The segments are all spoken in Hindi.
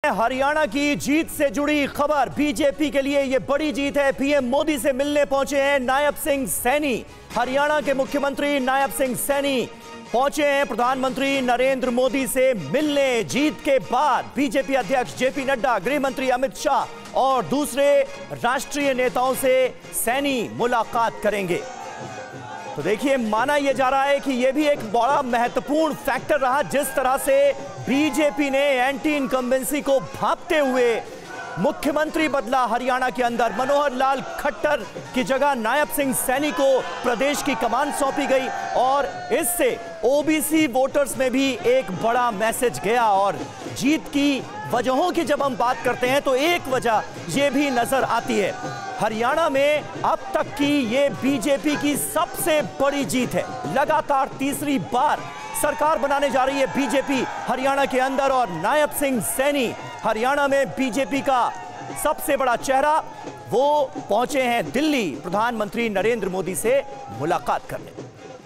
हरियाणा की जीत से जुड़ी खबर। बीजेपी के लिए यह बड़ी जीत है। पीएम मोदी से मिलने पहुंचे हैं नायब सिंह सैनी। हरियाणा के मुख्यमंत्री नायब सिंह सैनी पहुंचे हैं प्रधानमंत्री नरेंद्र मोदी से मिलने। जीत के बाद बीजेपी अध्यक्ष जेपी नड्डा, गृह मंत्री अमित शाह और दूसरे राष्ट्रीय नेताओं से सैनी मुलाकात करेंगे। तो देखिए, माना यह जा रहा है कि यह भी एक बड़ा महत्वपूर्ण फैक्टर रहा, जिस तरह से बीजेपी ने एंटी इनकम्बेंसी को भांपते हुए मुख्यमंत्री बदला हरियाणा के अंदर। मनोहर लाल खट्टर की जगह नायब सिंह सैनी को प्रदेश की कमान सौंपी गई और इससे ओबीसी वोटर्स में भी एक बड़ा मैसेज गया। और जीत की वजहों की जब हम बात करते हैं तो एक वजह यह भी नजर आती है, हरियाणा में अब तक की ये बीजेपी की सबसे बड़ी जीत है। लगातार तीसरी बार सरकार बनाने जा रही है बीजेपी हरियाणा के अंदर और नायब सिंह सैनी हरियाणा में बीजेपी का सबसे बड़ा चेहरा, वो पहुंचे हैं दिल्ली प्रधानमंत्री नरेंद्र मोदी से मुलाकात करने।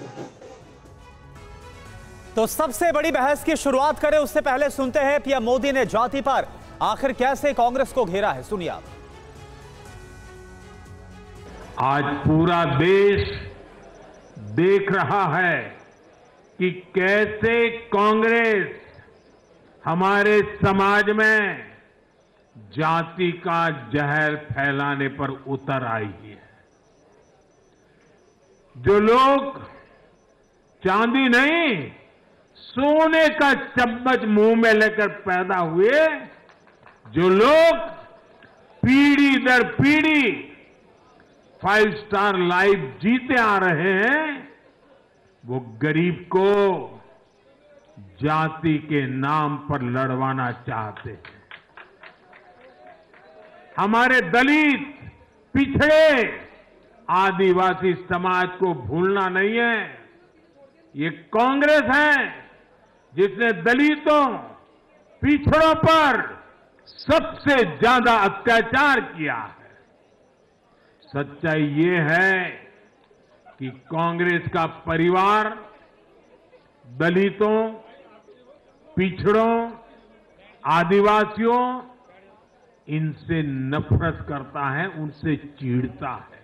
तो सबसे बड़ी बहस की शुरुआत करें उससे पहले सुनते हैं पीएम मोदी ने जाति पर आखिर कैसे कांग्रेस को घेरा है। सुनिए आप। आज पूरा देश देख रहा है कि कैसे कांग्रेस हमारे समाज में जाति का जहर फैलाने पर उतर आई है। जो लोग चांदी नहीं, सोने का चम्मच मुंह में लेकर पैदा हुए, जो लोग पीढ़ी दर पीढ़ी 5 स्टार लाइफ जीते आ रहे हैं, वो गरीब को जाति के नाम पर लड़वाना चाहते हैं। हमारे दलित, पिछड़े, आदिवासी समाज को भूलना नहीं है। ये कांग्रेस है जिसने दलितों, पिछड़ों पर सबसे ज्यादा अत्याचार किया है। सच्चाई ये है कि कांग्रेस का परिवार दलितों, पिछड़ों, आदिवासियों, इनसे नफरत करता है, उनसे चिढ़ता है।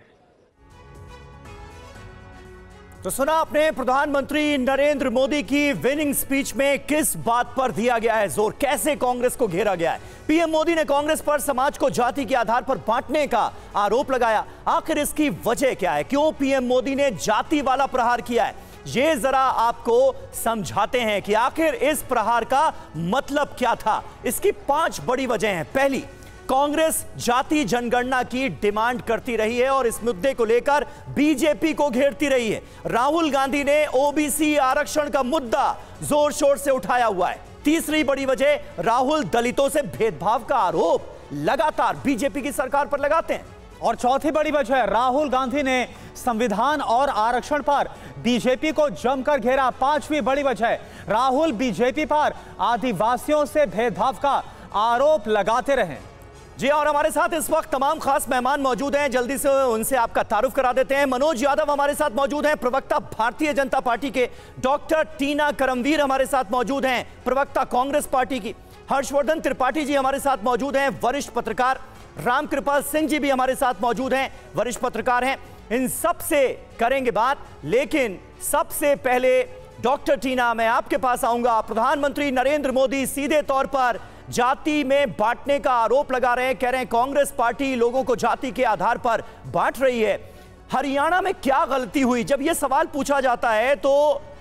तो सुना आपने प्रधानमंत्री नरेंद्र मोदी की विनिंग स्पीच में किस बात पर दिया गया है जोर, कैसे कांग्रेस को घेरा गया है। पीएम मोदी ने कांग्रेस पर समाज को जाति के आधार पर बांटने का आरोप लगाया। आखिर इसकी वजह क्या है, क्यों पीएम मोदी ने जाति वाला प्रहार किया है, ये जरा आपको समझाते हैं कि आखिर इस प्रहार का मतलब क्या था। इसकी 5 बड़ी वजह हैं। पहली, कांग्रेस जाति जनगणना की डिमांड करती रही है और इस मुद्दे को लेकर बीजेपी को घेरती रही है। राहुल गांधी ने ओबीसी आरक्षण का मुद्दा जोर शोर से उठाया हुआ है। तीसरी बड़ी वजह, राहुल दलितों से भेदभाव का आरोप लगातार बीजेपी की सरकार पर लगाते हैं। और चौथी बड़ी वजह, राहुल गांधी ने संविधान और आरक्षण पर बीजेपी को जमकर घेरा। 5वीं बड़ी वजह, राहुल बीजेपी पर आदिवासियों से भेदभाव का आरोप लगाते रहे। जी, और हमारे साथ इस वक्त तमाम खास मेहमान मौजूद हैं। जल्दी से उनसे आपका तारुफ करा देते हैं। मनोज यादव हमारे साथ मौजूद हैं, प्रवक्ता भारतीय जनता पार्टी के। डॉक्टर टीना करमवीर हमारे साथ मौजूद हैं, प्रवक्ता कांग्रेस पार्टी की। हर्षवर्धन त्रिपाठी जी हमारे साथ मौजूद हैं, वरिष्ठ पत्रकार। रामकृपाल सिंह जी भी हमारे साथ मौजूद हैं, वरिष्ठ पत्रकार हैं। इन सब से करेंगे बात, लेकिन सबसे पहले डॉक्टर टीना, मैं आपके पास आऊंगा। प्रधानमंत्री नरेंद्र मोदी सीधे तौर पर जाति में बांटने का आरोप लगा रहे हैं, कह रहे हैं कांग्रेस पार्टी लोगों को जाति के आधार पर बांट रही है। हरियाणा में क्या गलती हुई? जब यह सवाल पूछा जाता है तो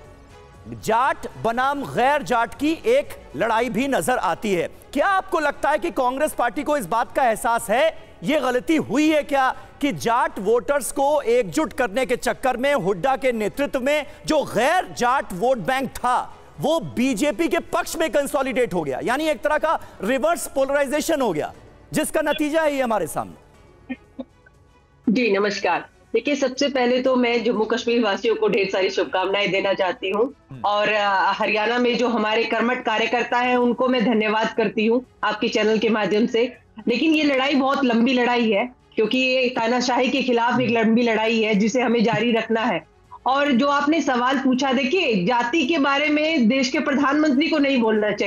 जाट बनाम गैर जाट की एक लड़ाई भी नजर आती है। क्या आपको लगता है कि कांग्रेस पार्टी को इस बात का एहसास है, यह गलती हुई है क्या कि जाट वोटर्स को एकजुट करने के चक्कर में हुड्डा के नेतृत्व में जो गैर जाट वोट बैंक था वो बीजेपी के पक्ष में कंसोलिडेट हो गया, यानी एक तरह का रिवर्स पोलराइजेशन हो गया, जिसका नतीजा है ये हमारे सामने। जी नमस्कार। देखिए, सबसे पहले तो मैं जम्मू कश्मीर वासियों को ढेर सारी शुभकामनाएं देना चाहती हूँ और हरियाणा में जो हमारे कर्मठ कार्यकर्ता हैं उनको मैं धन्यवाद करती हूँ आपके चैनल के माध्यम से। लेकिन ये लड़ाई बहुत लंबी लड़ाई है, क्योंकि ये तानाशाही के खिलाफ एक लंबी लड़ाई है जिसे हमें जारी रखना है। और जो आपने सवाल पूछा, देखिए जाति के बारे में देश के प्रधानमंत्री को नहीं बोलना चाहिए,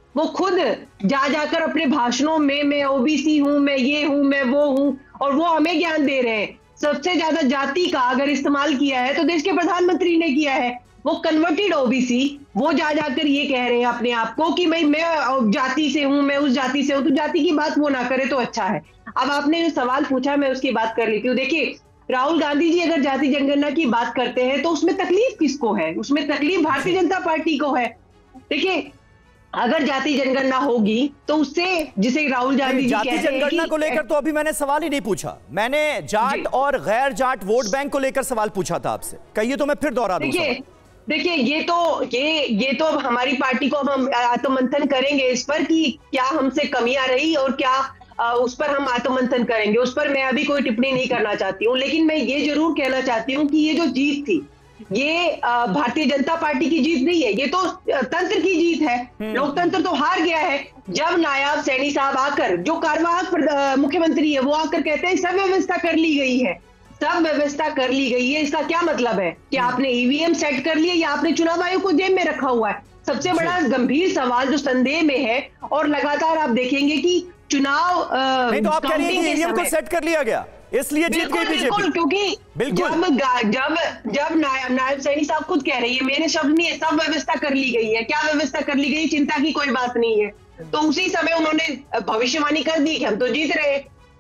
वो खुद जा जाकर अपने भाषणों में मैं ओबीसी हूं, मैं ये हूं, मैं वो हूं, और वो हमें ज्ञान दे रहे हैं। सबसे ज्यादा जाति का अगर इस्तेमाल किया है तो देश के प्रधानमंत्री ने किया है। वो कन्वर्टेड ओबीसी, वो जा जाकर ये कह रहे हैं अपने आप को कि भाई मैं जाति से हूं, मैं उस जाति से हूं। तो जाति की बात वो ना करे तो अच्छा है। अब आपने जो सवाल पूछा मैं उसकी बात कर लेती हूँ। देखिए, राहुल गांधी जी अगर जाति जनगणना की बात करते हैं तो उसमें तकलीफ किसको है? उसमें तकलीफ भारतीय जनता पार्टी को है। देखिए, अगर जाति जनगणना होगी तो उससे, जिसे राहुल गांधी जी कहते हैं, जाति जनगणना को लेकर तो अभी मैंने सवाल ही नहीं पूछा। मैंने जाट और गैर जाट वोट बैंक को लेकर सवाल पूछा था आपसे। कहिए तो मैं फिर दोहरा दूं। देखिए, ये तो हमारी पार्टी को हम आत्ममंथन करेंगे इस पर कि क्या हमसे कमियां रही और क्या उस पर हम आत्ममंथन करेंगे। उस पर मैं अभी कोई टिप्पणी नहीं करना चाहती हूँ। लेकिन मैं ये जरूर कहना चाहती हूँ कि ये जो जीत थी, ये भारतीय जनता पार्टी की जीत नहीं है, ये तो तंत्र की जीत है। लोकतंत्र तो हार गया है। जब नायब सैनी साहब आकर, जो कार्यवाहक मुख्यमंत्री है, वो आकर कहते हैं सब व्यवस्था कर ली गई है, सब व्यवस्था कर ली गई है। इसका क्या मतलब है कि आपने ईवीएम सेट कर लिए या आपने चुनाव आयोग को जेब में रखा हुआ है? सबसे बड़ा गंभीर सवाल जो संदेह में है। और लगातार आप देखेंगे कि चुनाव नहीं, तो आप कह रही हैं कि ईवीएम को सेट कर लिया गया इसलिए जीत गई बीजेपी। क्योंकि जब नायब सैनी साहब खुद कह रही है, मैंने शब्द नहीं है, सब व्यवस्था कर ली गई है। क्या व्यवस्था कर ली गई? चिंता की कोई बात नहीं है। तो उसी समय उन्होंने भविष्यवाणी कर दी कि हम तो जीत रहे।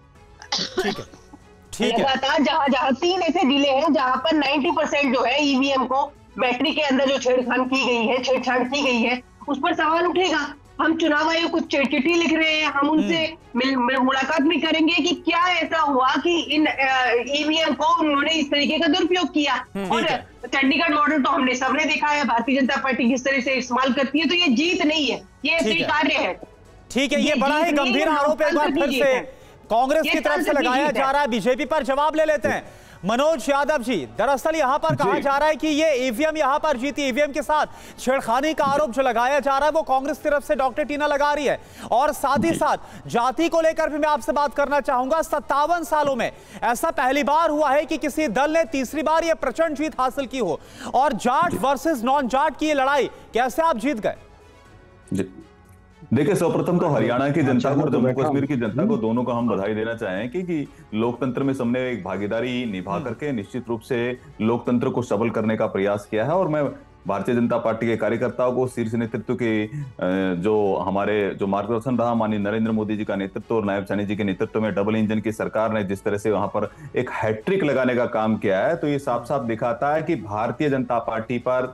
लगातार जहां 3 ऐसे जिले हैं जहां पर 90% जो है ईवीएम को बैटरी के अंदर जो छेड़छाड़ की गई है, उस पर सवाल उठेगा। हम चुनाव आयोग को चिट्ठी लिख रहे हैं, हम उनसे मुलाकात भी करेंगे कि क्या ऐसा हुआ कि इन ईवीएम को उन्होंने इस तरीके का दुरुपयोग किया। और चंडीगढ़ मॉडल तो हमने सबने देखा है, भारतीय जनता पार्टी किस तरह से इस्तेमाल करती है। तो ये जीत नहीं है, ये स्वीकार्य है। ठीक है, ये बड़ा ही गंभीर आरोप एक बार फिर से कांग्रेस की तरफ से लगाया जा रहा है। बीजेपी पर जवाब ले लेते हैं मनोज यादव जी। दरअसल यहां पर कहा जा रहा है कि ये ईवीएम यहां पर जीती, ईवीएम के साथ छेड़खानी का आरोप जो लगाया जा रहा है वो कांग्रेस की तरफ से डॉक्टर टीना लगा रही है। और साथ ही साथ जाति को लेकर भी मैं आपसे बात करना चाहूंगा। 57 सालों में ऐसा पहली बार हुआ है कि किसी दल ने तीसरी बार यह प्रचंड जीत हासिल की हो। और जाट वर्सेस नॉन जाट की ये लड़ाई कैसे आप जीत गए? देखिए, सर्वप्रथम तो हरियाणा की जनता को और जम्मू कश्मीर की जनता को, दोनों को हम बधाई देना चाहें कि लोकतंत्र में सबने एक भागीदारी निभा करके निश्चित रूप से लोकतंत्र को सबल करने का प्रयास किया है। और मैं भारतीय जनता पार्टी के कार्यकर्ताओं को, शीर्ष नेतृत्व के जो हमारे जो मार्गदर्शन रहा, माननीय नरेंद्र मोदी जी का नेतृत्व और नायब सैनी जी के नेतृत्व में डबल इंजन की सरकार ने जिस तरह से वहां पर एक हैट्रिक लगाने का काम किया है, तो ये साफ साफ दिखाता है कि भारतीय जनता पार्टी पर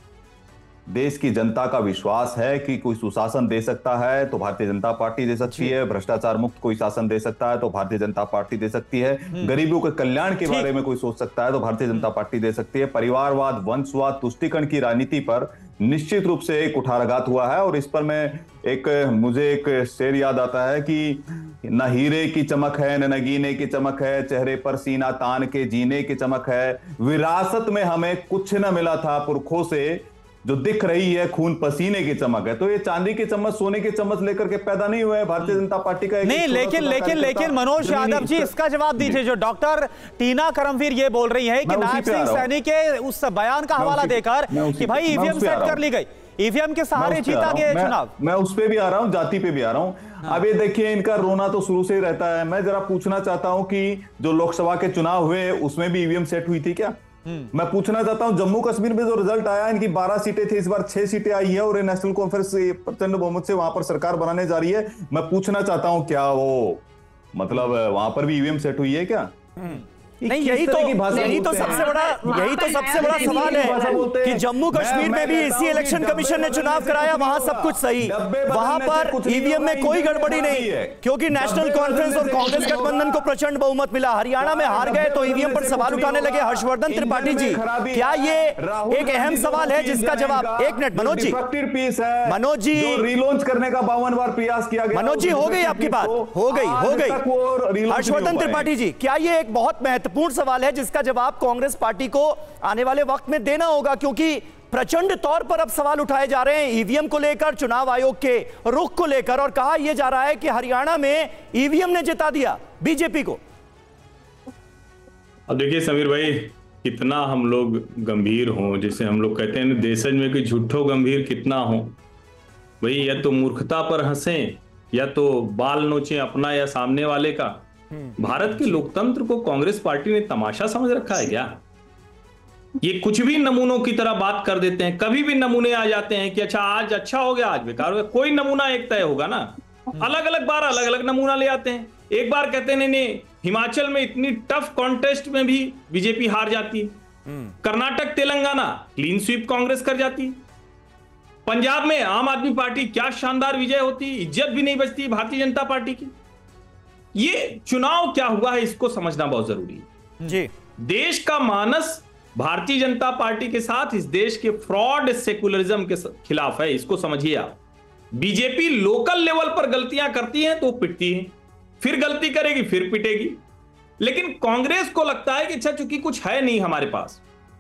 देश की जनता का विश्वास है कि कोई सुशासन दे सकता है तो भारतीय जनता पार्टी दे सकती है, भ्रष्टाचार मुक्त कोई शासन दे सकता है तो भारतीय जनता पार्टी दे सकती है, गरीबों के कल्याण के बारे में कोई सोच सकता है तो भारतीय जनता पार्टी दे सकती है, परिवारवाद, वंशवाद, तुष्टीकरण की राजनीति पर निश्चित रूप से एक कुठाराघात हुआ है। और इस पर मुझे एक शेर याद आता है कि न हीरे की चमक है, न नगीने की चमक है, चेहरे पर सीना तान के जीने की चमक है, विरासत में हमें कुछ न मिला था पुरखों से, जो दिख रही है खून पसीने की चमक है। तो ये चांदी की चम्मच, सोने की चम्मच लेकर के पैदा नहीं हुए हैं। भारतीय जनता पार्टी का नहीं, लेकिन मनोज यादव जी इसका जवाब दीजिए। जो डॉक्टर टीना करमवीर ये बोल रही है कि नायब सिंह सैनी के उस बयान का हवाला देकर कि भाई ईवीएम सेट कर ली गई, ईवीएम के सहारे जीता गया चुनाव। मैं उस पे भी आ रहा हूं, जाति पे भी आ रहा हूं। अब ये देखिए, इनका रोना तो शुरू से ही रहता है। मैं जरा पूछना चाहता हूं कि जो लोकसभा के चुनाव हुए उसमें भी ईवीएम सेट हुई थी क्या? मैं पूछना चाहता हूं, जम्मू कश्मीर में जो रिजल्ट आया, इनकी 12 सीटें थी, इस बार 6 सीटें आई है और नेशनल कॉन्फ्रेंस प्रचंड बहुमत से वहां पर सरकार बनाने जा रही है। मैं पूछना चाहता हूं, क्या वो मतलब वहां पर भी ईवीएम सेट हुई है क्या? नहीं, यही तो सबसे बड़ा सवाल है कि जम्मू कश्मीर में भी इसी इलेक्शन कमीशन ने चुनाव कराया, वहां सब कुछ सही, वहां पर ईवीएम में कोई गड़बड़ी नहीं है क्योंकि नेशनल कॉन्फ्रेंस और कांग्रेस गठबंधन को प्रचंड बहुमत मिला। हरियाणा में हार गए तो ईवीएम पर सवाल उठाने लगे हर्षवर्धन त्रिपाठी जी। क्या ये एक अहम सवाल है जिसका जवाब, एक मिनट मनोज जी रीलॉन्च करने का 52 बार प्रयास किया गया। मनोज जी, हो गई आपकी बात, हो गई। हर्षवर्धन त्रिपाठी जी, क्या ये एक बहुत महत्वपूर्ण सवाल है जिसका जवाब कांग्रेस पार्टी को आने वाले वक्त में देना होगा? क्योंकि प्रचंड तौर पर अब सवाल उठाए जा रहे हैं ईवीएम को लेकर, चुनाव आयोग के रुख को लेकर, और कहा यह जा रहा है कि हरियाणा में ईवीएम ने जिता दिया बीजेपी को। अब देखिए समीर भाई, कितना हम लोग गंभीर हों, जैसे हम लोग कहते हैं देशज में कि झूठो गंभीर कितना हो, भाई या तो मूर्खता पर हंसें या तो बाल नोचें अपना या सामने वाले का। भारत के लोकतंत्र को कांग्रेस पार्टी ने तमाशा समझ रखा है क्या? ये कुछ भी नमूनों की तरह बात कर देते हैं, कभी भी नमूने आ जाते हैं कि अच्छा आज अच्छा हो गया, आज बेकार हो गया। कोई नमूना एक तय होगा ना, अलग अलग बार अलग अलग नमूना ले आते हैं। एक बार कहते हैं नहीं हिमाचल में इतनी टफ कॉन्टेस्ट में भी बीजेपी हार जाती है, कर्नाटक तेलंगाना क्लीन स्वीप कांग्रेस कर जाती है, पंजाब में आम आदमी पार्टी क्या शानदार विजय होती, इज्जत भी नहीं बचती भारतीय जनता पार्टी की। ये चुनाव क्या हुआ है इसको समझना बहुत जरूरी है जी। देश का मानस भारतीय जनता पार्टी के साथ इस देश के फ्रॉड सेकुलरिज्म के खिलाफ है, इसको समझिए आप। बीजेपी लोकल लेवल पर गलतियां करती है तो पिटती है, फिर गलती करेगी फिर पिटेगी। लेकिन कांग्रेस को लगता है कि अच्छा चूंकि कुछ है नहीं हमारे पास,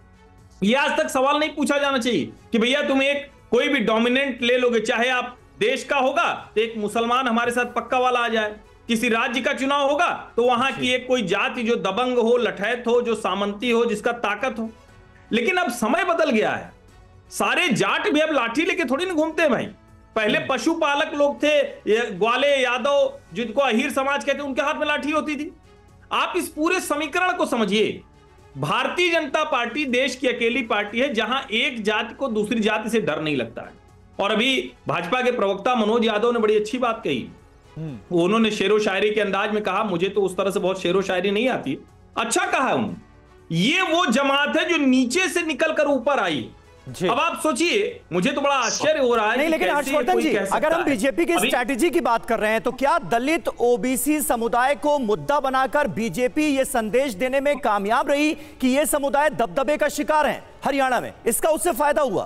यह आज तक सवाल नहीं पूछा जाना चाहिए कि भैया तुम एक कोई भी डोमिनेंट ले लोगे, चाहे आप देश का होगा तो एक मुसलमान हमारे साथ पक्का वाला आ जाए, किसी राज्य का चुनाव होगा तो वहां की एक कोई जाति जो दबंग हो, लठैत हो, जो सामंती हो, जिसका ताकत हो। लेकिन अब समय बदल गया है, सारे जाट भी अब लाठी लेके थोड़ी ना घूमते हैं भाई। पहले पशुपालक लोग थे, ग्वाले यादव जिनको अहीर समाज कहते, उनके हाथ में लाठी होती थी। आप इस पूरे समीकरण को समझिए। भारतीय जनता पार्टी देश की अकेली पार्टी है जहां एक जाति को दूसरी जाति से डर नहीं लगता है। और अभी भाजपा के प्रवक्ता मनोज यादव ने बड़ी अच्छी बात कही, उन्होंने शेरो शायरी के अंदाज में कहा, मुझे तो उस तरह से बहुत शेरो शायरी नहीं आती, अच्छा कहा उन्होंने। ये वो जमात है जो नीचे से निकलकर ऊपर आई। अब आप सोचिए, मुझे तो बड़ा आश्चर्य हो रहा है। नहीं, लेकिन हर्षवर्धन जी, अगर हम बीजेपी की स्ट्रैटेजी की बात कर रहे हैं तो क्या दलित ओबीसी समुदाय को मुद्दा बनाकर बीजेपी ये संदेश देने में कामयाब रही कि ये समुदाय दबदबे का शिकार है हरियाणा में, इसका उससे फायदा हुआ?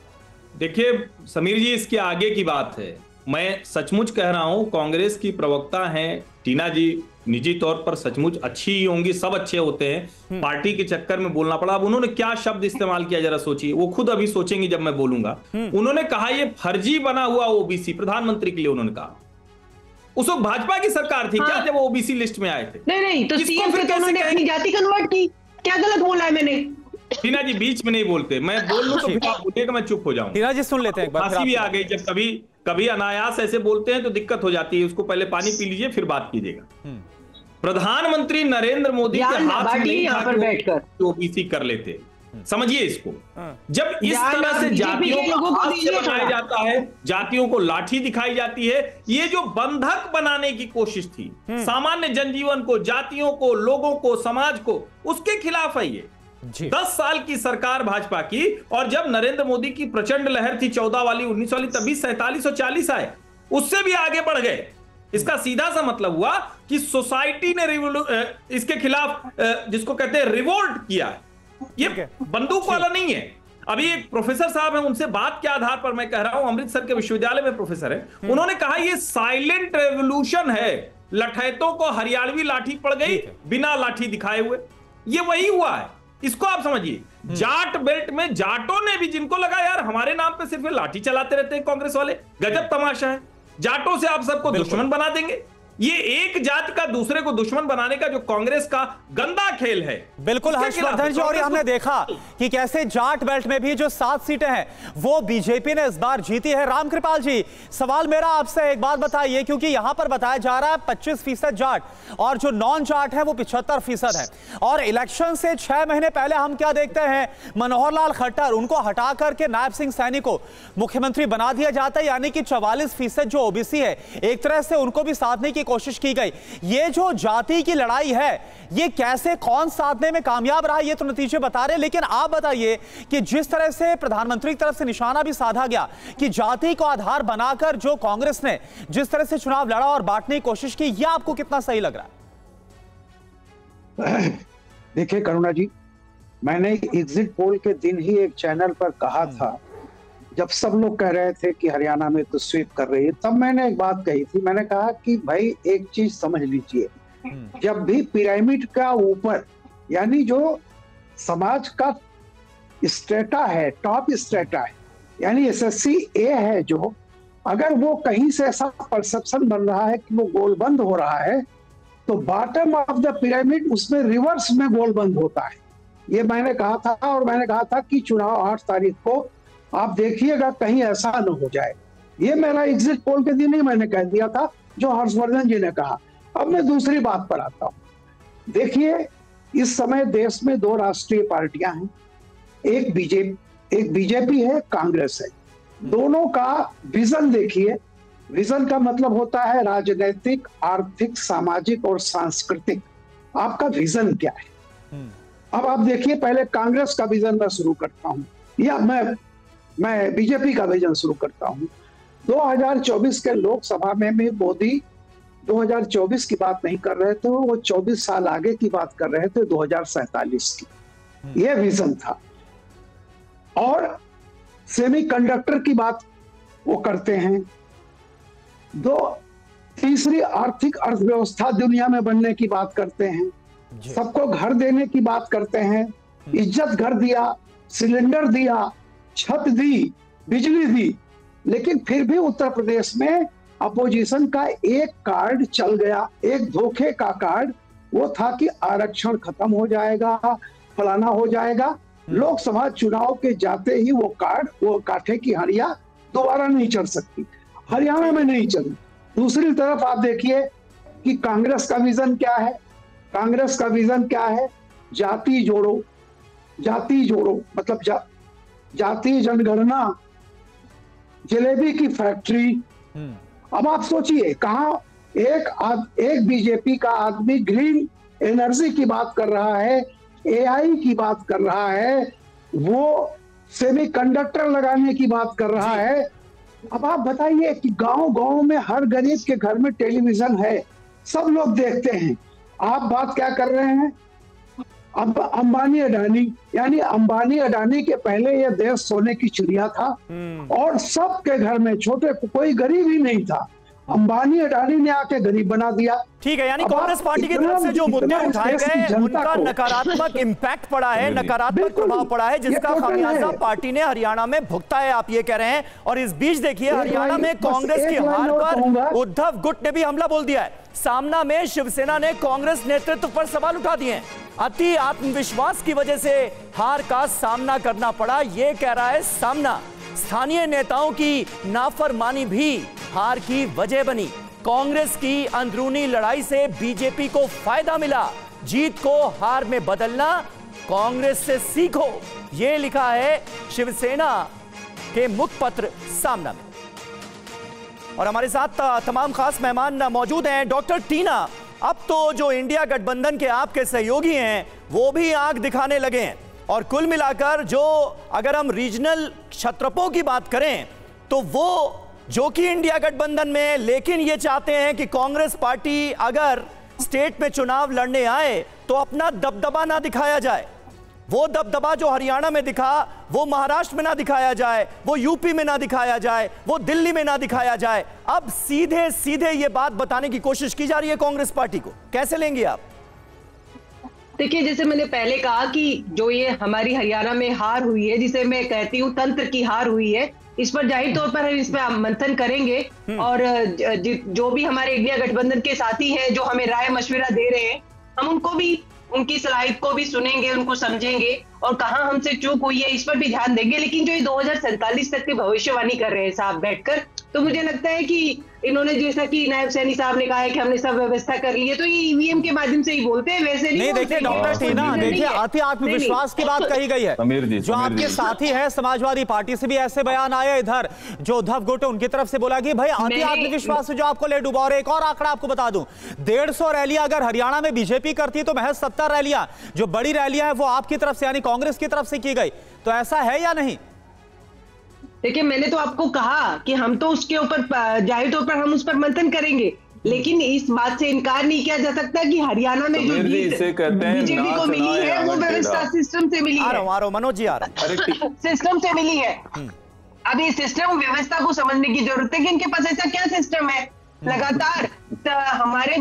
देखिए समीर जी, इसके आगे की बात है। मैं सचमुच कह रहा हूं, कांग्रेस की प्रवक्ता हैं टीना जी, निजी तौर पर सचमुच अच्छी ही होंगी, सब अच्छे होते हैं, पार्टी के चक्कर में बोलना पड़ा। अब उन्होंने क्या शब्द इस्तेमाल किया जरा सोचिए, वो खुद अभी सोचेंगी जब मैं बोलूंगा। उन्होंने कहा ये फर्जी बना हुआ ओबीसी, प्रधानमंत्री के लिए उन्होंने कहा। उस वक्त भाजपा की सरकार थी क्या जब ओबीसी लिस्ट में आए थे? नहीं, तो सीएम फिर तो उन्होंने अपनी जाति कन्वर्ट की, क्या गलत बोला है मैंने? टीना जी बीच में नहीं बोलते, मैं बोल लूं तो फिर आप बोलिएगा, मैं चुप हो जाऊं। टीना जी सुन लेते हैं एक बार, हंसी भी आ गई जब कभी अनायास ऐसे बोलते हैं तो दिक्कत हो जाती है। उसको पहले पानी पी लीजिए फिर बात कीजिएगा। प्रधानमंत्री नरेंद्र मोदी के हाथ में नहीं था कि ओबीसी कर लेते, समझिए इसको। जब इस तरह से जातियों को हाथ से बनाया जाता है, जातियों को लाठी दिखाई जाती है, ये जो बंधक बनाने की कोशिश थी सामान्य जनजीवन को, जातियों को, लोगों को, समाज को, उसके खिलाफ है ये। 10 साल की सरकार भाजपा की, और जब नरेंद्र मोदी की प्रचंड लहर थी 14 वाली, 19 वाली, तभी 47 और 40 आए, उससे भी आगे बढ़ गए। इसका सीधा सा मतलब हुआ कि सोसाइटी ने इसके खिलाफ जिसको कहते हैं रिवोल्ट किया है। ये बंदूक वाला नहीं है। अभी एक प्रोफेसर साहब हैं, उनसे बात के आधार पर मैं कह रहा हूं, अमृतसर के विश्वविद्यालय में प्रोफेसर है, उन्होंने कहा ये साइलेंट रेवोल्यूशन है, लठैतों को हरियाणवी लाठी पड़ गई बिना लाठी दिखाए हुए, ये वही हुआ है। इसको आप समझिए। जाट बेल्ट में जाटों ने भी, जिनको लगा यार हमारे नाम पे सिर्फ लाठी चलाते रहते हैं कांग्रेस वाले, गजब तमाशा है, जाटों से आप सबको दुश्मन बना देंगे। ये एक जात का दूसरे को दुश्मन बनाने का जो कांग्रेस का गंदा खेल है। बिल्कुल हर्षवर्धन जी, और हमने देखा कि कैसे जाट बेल्ट में भी जो 7 सीटें हैं वो बीजेपी ने इस बार जीती है। रामकृपाल जी, सवाल मेरा आपसे एक बात बताइए, क्योंकि यहां पर बताया जा रहा है 25% जाट और जो नॉन जाट है वो 75% है, और इलेक्शन से 6 महीने पहले हम क्या देखते हैं, मनोहर लाल खट्टर, उनको हटा करके नायब सिंह सैनी को मुख्यमंत्री बना दिया जाता है, यानी कि 44% जो ओबीसी है एक तरह से उनको भी साधने की कोशिश की गई। ये जो जाति की लड़ाई है, ये कैसे कौन साधने में कामयाब रहा, ये तो नतीजे बता रहे। लेकिन आप बताइए कि जिस तरह से प्रधानमंत्री की तरफ से निशाना भी साधा गया कि जाति को आधार बनाकर जो कांग्रेस ने जिस तरह से चुनाव लड़ा और बांटने की कोशिश की, यह आपको कितना सही लग रहा है? देखिए करुणा जी, मैंने एग्जिट पोल के दिन ही एक चैनल पर कहा था, जब सब लोग कह रहे थे कि हरियाणा में तो स्वीप कर रही है, तब मैंने एक बात कही थी। मैंने कहा कि भाई एक चीज समझ लीजिए, जब भी पिरामिड का ऊपर, यानी जो समाज का स्ट्रेटा है, टॉप स्ट्रेटा है, यानी एसएससी ए है, जो अगर वो कहीं से ऐसा परसेप्शन बन रहा है कि वो गोलबंद हो रहा है, तो बॉटम ऑफ द पिरामिड उसमें रिवर्स में गोलबंद होता है। ये मैंने कहा था, और मैंने कहा था कि चुनाव 8 तारीख को आप देखिएगा कहीं ऐसा न हो जाए। ये मेरा एग्जिट पोल के दिन ही मैंने कह दिया था, जो हर्षवर्धन जी ने कहा। अब मैं दूसरी बात पर आता हूं। देखिए, इस समय देश में दो राष्ट्रीय पार्टियां हैं, एक बीजेपी है, कांग्रेस है। दोनों का विजन देखिए। विजन का मतलब होता है राजनीतिक, आर्थिक, सामाजिक और सांस्कृतिक। आपका विजन क्या है? अब आप देखिए, पहले कांग्रेस का विजन मैं शुरू करता हूं, या मैं बीजेपी का विजन शुरू करता हूं। 2024 के लोकसभा में मोदी 2024 की बात नहीं कर रहे थे, वो 24 साल आगे की बात कर रहे थे, 2047 की। ये विजन था। और सेमीकंडक्टर की बात वो करते हैं। तीसरी आर्थिक अर्थव्यवस्था दुनिया में बनने की बात करते हैं। सबको घर देने की बात करते हैं। इज्जत घर दिया, सिलेंडर दिया, छत दी, बिजली दी। लेकिन फिर भी उत्तर प्रदेश में अपोजिशन का एक कार्ड चल गया, एक धोखे का कार्ड। वो था कि आरक्षण खत्म हो जाएगा, फलाना हो जाएगा। लोकसभा चुनाव के जाते ही वो काठे की हड़िया दोबारा नहीं चढ़ सकती। हरियाणा में नहीं चली। दूसरी तरफ आप देखिए कि कांग्रेस का विजन क्या है। कांग्रेस का विजन क्या है? जाति जोड़ो, जाति जोड़ो, मतलब जाति जनगणना, जलेबी की फैक्ट्री। अब आप सोचिए, कहां एक बीजेपी का आदमी ग्रीन एनर्जी की बात कर रहा है, एआई की बात कर रहा है, वो सेमीकंडक्टर लगाने की बात कर रहा है। अब आप बताइए कि गांव-गांव में हर गरीब के घर में टेलीविजन है, सब लोग देखते हैं। आप बात क्या कर रहे हैं? अब अंबानी अडानी, यानी अंबानी अडानी के पहले यह देश सोने की चिड़िया था और सबके घर में, छोटे कोई गरीब ही नहीं था। अंबानी अडानी ने आके गरीब बना दिया। ठीक है, यानी कांग्रेस पार्टी की तरफ से जो मुद्दे उठाए गए उनका नकारात्मक इंपैक्ट पड़ा है, नकारात्मक प्रभाव पड़ा है, जिसका खामियाजा पार्टी ने हरियाणा में भुगता है, आप ये कह रहे हैं। और इस बीच देखिए, हरियाणा में कांग्रेस की हार पर उद्धव गुट ने भी हमला बोल दिया है। सामना में शिवसेना ने कांग्रेस नेतृत्व पर सवाल उठा दिए हैं। अति आत्मविश्वास की वजह से हार का सामना करना पड़ा, ये कह रहा है सामना। स्थानीय नेताओं की नाफरमानी भी हार की वजह बनी। कांग्रेस की अंदरूनी लड़ाई से बीजेपी को फायदा मिला। जीत को हार में बदलना कांग्रेस से सीखो, यह लिखा है शिवसेना के मुखपत्र सामना में। और हमारे साथ तमाम खास मेहमान मौजूद हैं। डॉक्टर टीना, अब तो जो इंडिया गठबंधन के आपके सहयोगी हैं वो भी आंख दिखाने लगे हैं, और कुल मिलाकर जो अगर हम रीजनल क्षत्रपों की बात करें तो वो जो कि इंडिया गठबंधन में, लेकिन ये चाहते हैं कि कांग्रेस पार्टी अगर स्टेट में चुनाव लड़ने आए तो अपना दबदबा ना दिखाया जाए। वो दबदबा जो हरियाणा में दिखा वो महाराष्ट्र में ना दिखाया जाए, वो यूपी में ना दिखाया जाए, वो दिल्ली में ना दिखाया जाए। अब सीधे सीधे ये बात बताने की कोशिश की जा रही है कांग्रेस पार्टी को, कैसे लेंगे आप? देखिए, जैसे मैंने पहले कहा कि जो ये हमारी हरियाणा में हार हुई है, जिसे मैं कहती हूँ तंत्र की हार हुई है, इस पर जाहिर तौर पर हम इस पर मंथन करेंगे। और जो भी हमारे इंडिया गठबंधन के साथी हैं जो हमें राय मशविरा दे रहे हैं, हम उनको भी, उनकी सलाहियत को भी सुनेंगे, उनको समझेंगे और कहां हमसे चूक हुई है इस पर भी ध्यान देंगे। लेकिन जो ये 2047 तक की भविष्यवाणी कर रहे हैं साहब बैठकर, तो मुझे लगता है कि इन्होंने, जैसा कि नायब सैनी साहब ने कहा है कि हमने सब व्यवस्था कर ली है, तो ये ईवीएम के माध्यम से ही बोलते हैं, वैसे नहीं। देखिए डॉक्टर टीना, देखिए अति आत्मविश्वास की बात कही गई है। जो आपके साथी है समाजवादी पार्टी से भी ऐसे बयान आया, इधर जो उद्धव गुट उनकी तरफ से बोला कि भाई अति आत्मविश्वास से जो आपको ले डूबा। और एक और आंकड़ा आपको बता दूं, 150 रैलियां अगर हरियाणा में बीजेपी करती है तो महज 70 रैलियां, जो बड़ी रैलियां है वो आपकी तरफ से यानी कांग्रेस की तरफ से की गई। तो ऐसा है या नहीं? देखिए, मैंने तो आपको कहा कि हम तो उसके ऊपर जाहिर तौर पर हम उस पर मंथन करेंगे, लेकिन इस बात से इनकार नहीं किया जा सकता कि हरियाणा में जो जीत बीजेपी को मिली है वो व्यवस्था सिस्टम से मिली है। मनोज जी आ रहा है, सिस्टम से मिली है। अब ये सिस्टम व्यवस्था को समझने की जरूरत है कि इनके पास ऐसा क्या सिस्टम है। लगातार हमारे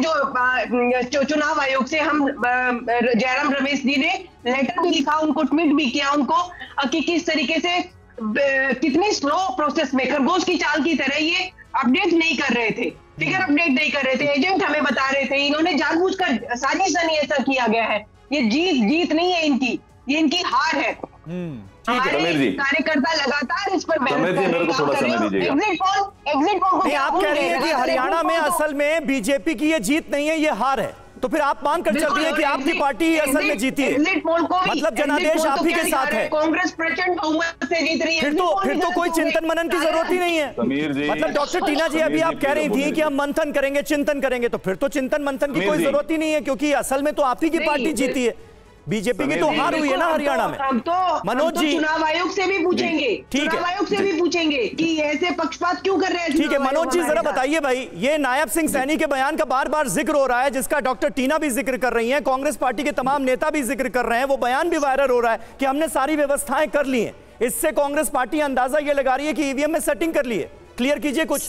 जो चुनाव आयोग से हम जयराम रमेश जी ने लेटर भी लिखा, उनको ट्वीट भी किया उनको, कि किस तरीके से कितनी स्लो प्रोसेस में खरगोश की चाल की तरह ये अपडेट नहीं कर रहे थे, फिगर अपडेट नहीं कर रहे थे, एजेंट हमें बता रहे थे। इन्होंने जानबूझकर साजिश नहीं ऐसा किया गया है। ये जीत नहीं है इनकी, ये इनकी हार है। हमारे कार्यकर्ता लगातार इस पर समीर जी मेरे को थोड़ा समय दीजिएगा। एग्जिट पोल नहीं, आप कह रही हैं कि हरियाणा में असल में बीजेपी की ये जीत नहीं है, ये हार है, तो फिर आप मान कर चलती हैं कि आपकी पार्टी ही असल में जीती है, मतलब जनादेश आप ही के साथ है। कांग्रेस प्रचंड बहुमत से जीत रही है। फिर तो कोई चिंतन मनन की जरूरत ही नहीं है समीर जी। मतलब डॉक्टर टीना जी अभी आप कह रही थी कि हम मंथन करेंगे, चिंतन करेंगे, तो फिर तो चिंतन मंथन की कोई जरूरत ही नहीं है, क्योंकि असल में तो आप ही की पार्टी जीती है। बीजेपी की तो हार हुई है ना हरियाणा में। मनोज जी चुनाव आयोग से भी पूछेंगे, चुनाव आयोग से भी पूछेंगे कि ऐसे पक्षपात क्यों कर रहे हैं। ठीक है मनोज जी जरा बताइए भाई, ये नायब सिंह सैनी के बयान का बार बार जिक्र हो रहा है, जिसका डॉक्टर टीना भी जिक्र कर रही हैं, कांग्रेस पार्टी के तमाम नेता भी जिक्र कर रहे हैं, वो बयान भी वायरल हो रहा है कि हमने सारी व्यवस्थाएं कर ली हैं। इससे कांग्रेस पार्टी अंदाजा ये लगा रही है कि ईवीएम में सेटिंग कर ली है। क्लियर कीजिए कुछ।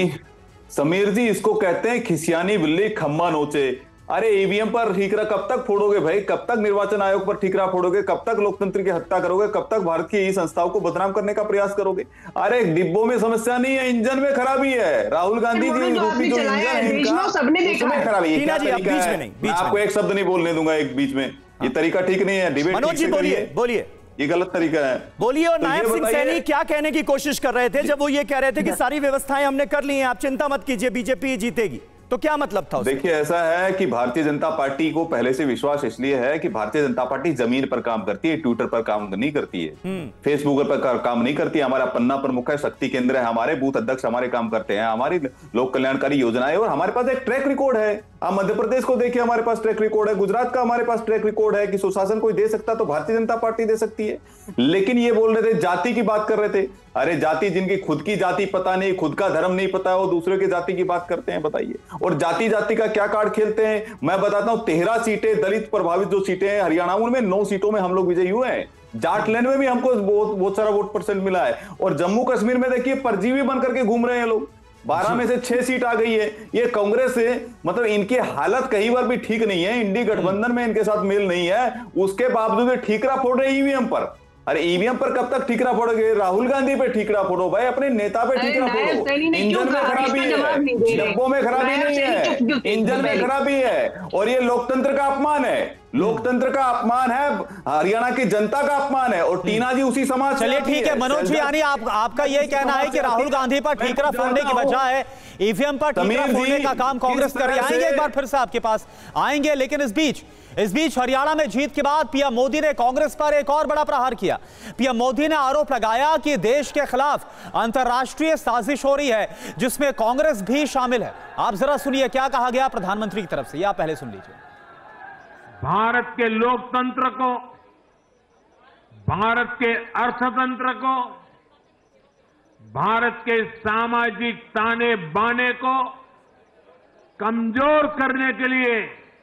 समीर जी इसको कहते हैं खिसियानी बिल्ली खम्मा नोचे। अरे ईवीएम पर ठीकरा कब तक फोड़ोगे भाई? कब तक निर्वाचन आयोग पर ठीकरा फोड़ोगे? कब तक लोकतंत्र की हत्या करोगे? कब तक भारत की ई संस्थाओं को बदनाम करने का प्रयास करोगे? अरे डिब्बों में समस्या नहीं है, इंजन में खराबी है। राहुल गांधी जी रूपी जो इंजन है इनका उसमें खराबी है। मैं आपको एक शब्द नहीं बोलने दूंगा एक बीच में, ये तरीका ठीक नहीं है। डिबेट मनोज जी बोलिए, ये गलत तरीका है। बोलिए। और नायब सिंह सैनी क्या कहने की कोशिश कर रहे थे जब वो ये कह रहे थे कि सारी व्यवस्थाएं हमने कर ली हैं, आप चिंता मत कीजिए, बीजेपी जीतेगी, तो क्या मतलब था? देखिए ऐसा है कि भारतीय जनता पार्टी को पहले से विश्वास इसलिए है कि भारतीय जनता पार्टी जमीन पर काम करती है, ट्विटर पर काम नहीं करती है, फेसबुक पर काम नहीं करती है। हमारा पन्ना प्रमुख है, शक्ति केंद्र है, हमारे बूथ अध्यक्ष हमारे काम करते हैं, हमारी लोक कल्याणकारी योजनाएं, और हमारे पास एक ट्रैक रिकॉर्ड है। आप मध्य प्रदेश को देखिए, हमारे पास ट्रैक रिकॉर्ड है, गुजरात का हमारे पास ट्रैक रिकॉर्ड है कि सुशासन कोई दे सकता तो भारतीय जनता पार्टी दे सकती है। लेकिन ये बोल रहे थे, जाति की बात कर रहे थे। अरे जाति, जिनकी खुद की जाति पता नहीं, खुद का धर्म नहीं पता, वो दूसरे की जाति की बात करते हैं, बताइए। और जाति जाति का क्या कार्ड खेलते हैं मैं बताता हूं। 13 सीटें दलित प्रभावित जो सीटें हैं हरियाणा, उनमें 9 सीटों में हम लोग विजयी हुए हैं। जाटलैंड में भी हमको बहुत सारा वोट परसेंट मिला है। और जम्मू कश्मीर में देखिए परजीवी बन करके घूम रहे हैं लोग, 12 में से 6 सीट आ गई है। ये कांग्रेस से मतलब इनकी हालत कहीं बार भी ठीक नहीं है, इंडी गठबंधन में इनके साथ मेल नहीं है, उसके बावजूद ये ठीकरा फोड़ रहे ईवीएम पर। अरे ईवीएम पर कब तक ठीकरा फोड़ोगे? राहुल गांधी पे ठीकरा फोड़ो भाई, अपने नेता पे ठीकरा फोड़ो। इंजन में खराबी है, डब्बों में खराबी नहीं है, इंजन में खराबी है। और ये लोकतंत्र का अपमान है, लोकतंत्र का अपमान है, हरियाणा की जनता का अपमान है। और टीना जी उसी समाज। चलिए ठीक है मनोज जी, यानी आपका ये कहना है कि राहुल गांधी पर ठीकरा फोड़ने की बजाय ईवीएम पर ठीकरा फोड़ने का काम कांग्रेस कर रही है। आएंगे एक बार फिर से आपके पास आएंगे, लेकिन इस बीच हरियाणा में जीत के बाद पीएम मोदी ने कांग्रेस पर एक और बड़ा प्रहार किया। पीएम मोदी ने आरोप लगाया कि देश के खिलाफ अंतर्राष्ट्रीय साजिश हो रही है, जिसमें कांग्रेस भी शामिल है। आप जरा सुनिए क्या कहा गया प्रधानमंत्री की तरफ से, या पहले सुन लीजिए। भारत के लोकतंत्र को, भारत के अर्थतंत्र को, भारत के सामाजिक ताने बाने को कमजोर करने के लिए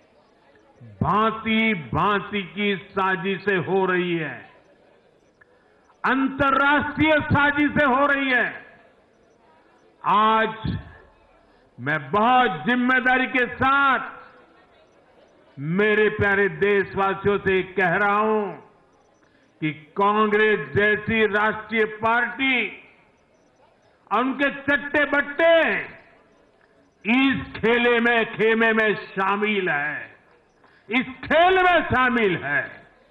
भांति भांति की साजिशें हो रही है, अंतर्राष्ट्रीय साजिशें हो रही है। आज मैं बहुत जिम्मेदारी के साथ मेरे प्यारे देशवासियों से कह रहा हूं कि कांग्रेस जैसी राष्ट्रीय पार्टी और उनके चट्टे बट्टे इस खेमे में शामिल है, इस खेल में शामिल है।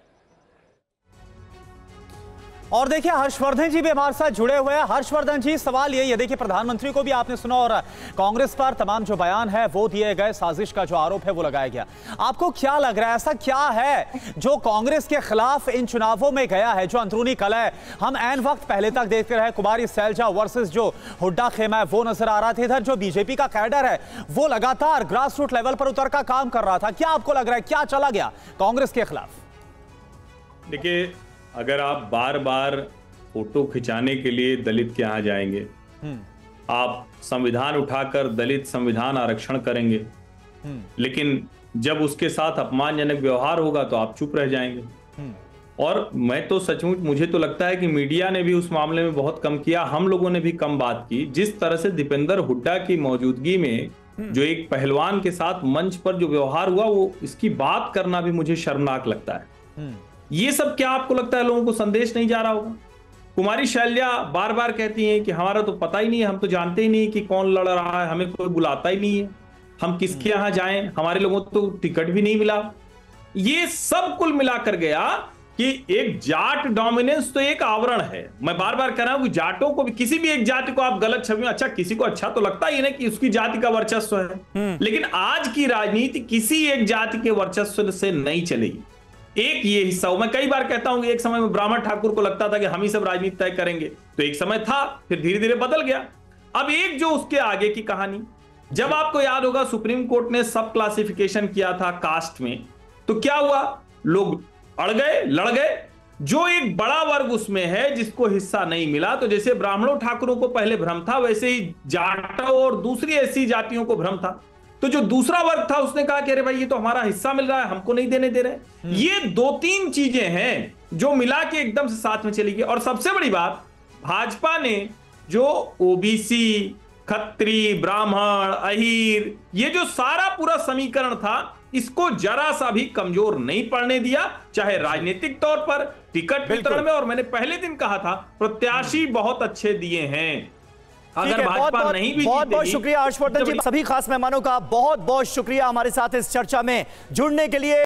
और देखिए हर्षवर्धन जी भी हमारे साथ जुड़े हुए हैं। हर्षवर्धन जी, सवाल ये देखिए प्रधानमंत्री को भी आपने सुना और कांग्रेस पर तमाम जो बयान है वो दिए गए, साजिश का जो आरोप है वो लगाया गया। आपको क्या लग रहा है, ऐसा क्या है जो कांग्रेस के खिलाफ इन चुनावों में गया है, जो अंदरूनी कलह है? हम ऐन वक्त पहले तक देखते रहे कुमारी सैलजा वर्सेस जो हुड्डा खेमा है वो नजर आ रहा था। इधर जो बीजेपी का कैडर है वो लगातार ग्रास रूट लेवल पर उतर का काम कर रहा था। क्या आपको लग रहा है क्या चला गया कांग्रेस के खिलाफ? देखिए, अगर आप बार बार फोटो खिंचाने के लिए दलित के यहां जाएंगे, आप संविधान उठाकर दलित संविधान आरक्षण करेंगे, लेकिन जब उसके साथ अपमानजनक व्यवहार होगा तो आप चुप रह जाएंगे। और मैं तो सचमुच, मुझे तो लगता है कि मीडिया ने भी उस मामले में बहुत कम किया, हम लोगों ने भी कम बात की। जिस तरह से दीपेंद्र हुड्डा की मौजूदगी में जो एक पहलवान के साथ मंच पर जो व्यवहार हुआ, वो इसकी बात करना भी मुझे शर्मनाक लगता है। ये सब क्या आपको लगता है लोगों को संदेश नहीं जा रहा होगा? कुमारी शैलजा बार बार कहती हैं कि हमारा तो पता ही नहीं है, हम तो जानते ही नहीं कि कौन लड़ रहा है, हमें कोई बुलाता ही नहीं है, हम किसके यहां जाएं, हमारे लोगों को तो टिकट भी नहीं मिला। ये सब कुल मिलाकर गया कि एक जाट डोमिनेंस तो एक आवरण है। मैं बार बार कह रहा हूं कि जाटों को भी, किसी भी एक जाति को आप गलत छवि में, अच्छा किसी को अच्छा तो लगता ही ना कि उसकी जाति का वर्चस्व है, लेकिन आज की राजनीति किसी एक जाति के वर्चस्व से नहीं चलेगी। एक ये हिस्सा, मैं कई बार कहता हूं कि एक समय में ब्राह्मण ठाकुर को लगता था कि हम ही सब राजनीति तय करेंगे, तो एक समय था, फिर धीरे धीरे बदल गया। अब एक जो उसके आगे की कहानी, जब आपको याद होगा सुप्रीम कोर्ट ने सब क्लासिफिकेशन किया था कास्ट में, तो क्या हुआ, लोग अड़ गए, लड़ गए। जो एक बड़ा वर्ग उसमें है जिसको हिस्सा नहीं मिला, तो जैसे ब्राह्मणों ठाकुरों को पहले भ्रम था, वैसे ही जाटों और दूसरी ऐसी जातियों को भ्रम था। तो जो दूसरा वर्ग था उसने कहा कि अरे भाई ये तो हमारा हिस्सा मिल रहा है, हमको नहीं देने दे रहे। ये 2-3 चीजें हैं जो मिला के एकदम से साथ में चली गई। और सबसे बड़ी बात, भाजपा ने जो ओबीसी, खत्री, ब्राह्मण, अहीर, ये जो सारा पूरा समीकरण था, इसको जरा सा भी कमजोर नहीं पड़ने दिया, चाहे राजनीतिक तौर पर, टिकट वितरण में। और मैंने पहले दिन कहा था प्रत्याशी बहुत अच्छे दिए हैं। अगर भाजपा नहीं भी बहुत बहुत शुक्रिया हर्षवर्धन जी, सभी खास मेहमानों का बहुत बहुत शुक्रिया हमारे साथ इस चर्चा में जुड़ने के लिए।